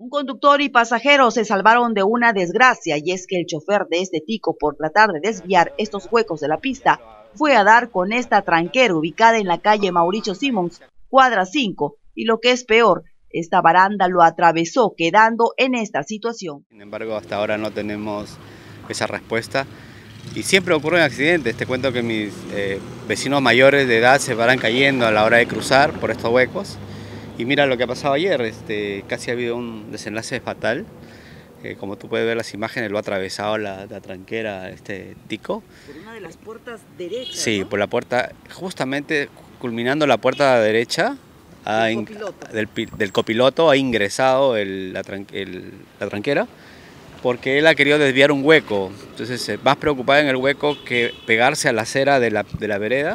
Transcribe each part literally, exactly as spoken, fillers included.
Un conductor y pasajeros se salvaron de una desgracia, y es que el chofer de este tico, por tratar de desviar estos huecos de la pista, fue a dar con esta tranquera ubicada en la calle Mauricio Simons, cuadra cinco, y lo que es peor, esta baranda lo atravesó, quedando en esta situación. Sin embargo, hasta ahora no tenemos esa respuesta y siempre ocurren accidentes. Te cuento que mis eh, vecinos mayores de edad se van cayendo a la hora de cruzar por estos huecos. Y mira lo que ha pasado ayer, este, casi ha habido un desenlace fatal. Eh, como tú puedes ver las imágenes, lo ha atravesado la, la tranquera este tico. Por una de las puertas derechas, Sí, ¿no? por la puerta, justamente culminando la puerta derecha ha, del, copiloto. Del, del copiloto ha ingresado el, la, tran, el, la tranquera porque él ha querido desviar un hueco. Entonces, más preocupado en el hueco que pegarse a la acera de la, de la vereda.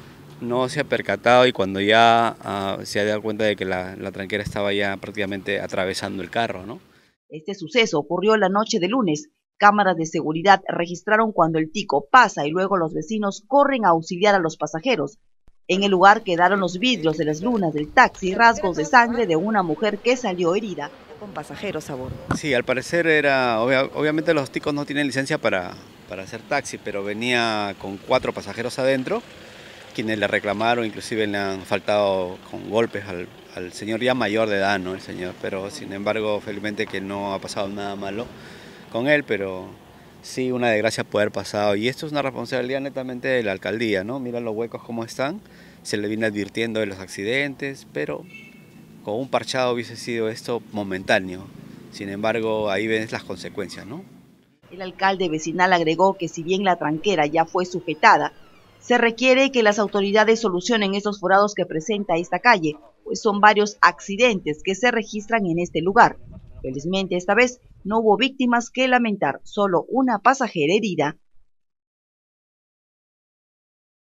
No se ha percatado y cuando ya uh, se ha dado cuenta de que la, la tranquera estaba ya prácticamente atravesando el carro, ¿no? Este suceso ocurrió la noche de lunes. Cámaras de seguridad registraron cuando el tico pasa y luego los vecinos corren a auxiliar a los pasajeros. En el lugar quedaron los vidrios de las lunas del taxi y rasgos de sangre de una mujer que salió herida con pasajeros a bordo. Sí, al parecer era, obvia, obviamente los ticos no tienen licencia para, para hacer taxi, pero venía con cuatro pasajeros adentro, quienes le reclamaron, inclusive le han faltado con golpes al, al señor ya mayor de edad, ¿no? El señor, pero sin embargo, felizmente que no ha pasado nada malo con él, pero sí una desgracia poder pasado. Y esto es una responsabilidad netamente de la alcaldía, ¿no? Mira los huecos cómo están, se le viene advirtiendo de los accidentes, pero con un parchado hubiese sido esto momentáneo. Sin embargo, ahí ves las consecuencias, ¿no? El alcalde vecinal agregó que si bien la tranquera ya fue sujetada, se requiere que las autoridades solucionen estos forados que presenta esta calle, pues son varios accidentes que se registran en este lugar. Felizmente esta vez no hubo víctimas que lamentar, solo una pasajera herida.